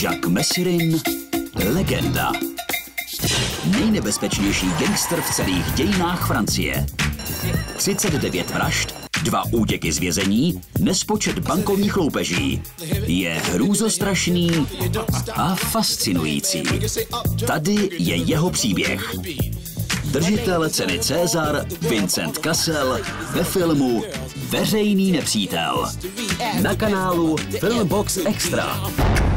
Jacques Messirin, legenda. Nejnebezpečnější gangster v celých dějinách Francie. 39 vražd, 2 útěky z vězení, nespočet bankovních loupeží. Je hrůzostrašný a fascinující. Tady je jeho příběh. Držitel ceny César Vincent Cassel ve filmu Veřejný nepřítel. Na kanálu Filmbox Extra.